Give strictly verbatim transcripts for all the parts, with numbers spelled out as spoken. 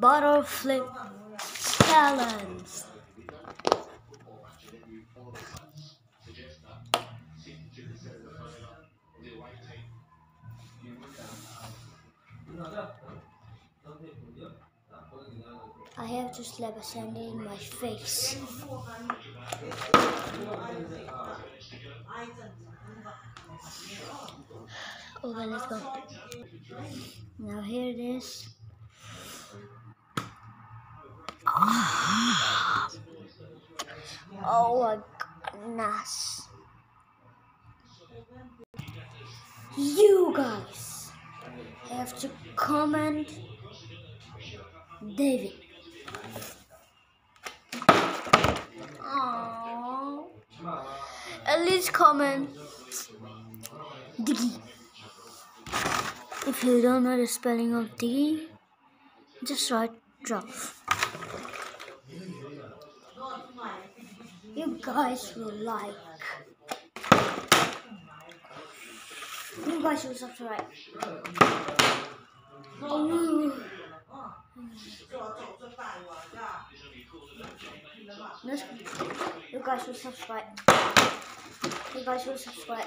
bottle flip challenge. I have to slap a sand in my face. Okay, let's go. Now here it is. Oh my goodness. You guys have to comment David. Aww. At least comment Diggy. If you don't know the spelling of Diggy, just write Druff. You guys will like. You guys will subscribe. Oh. You guys will subscribe. You guys will subscribe.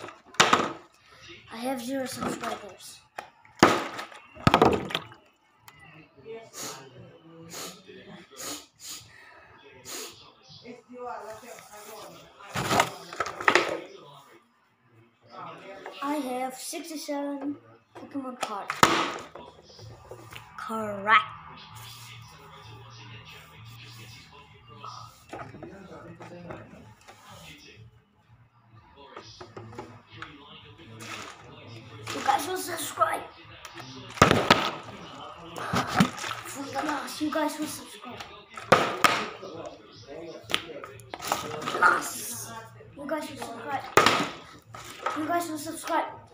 I have zero subscribers. I have sixty-seven Pokemon cards. Correct. You guys will subscribe. For the last, you guys will subscribe. Last, you guys will subscribe. You guys will subscribe.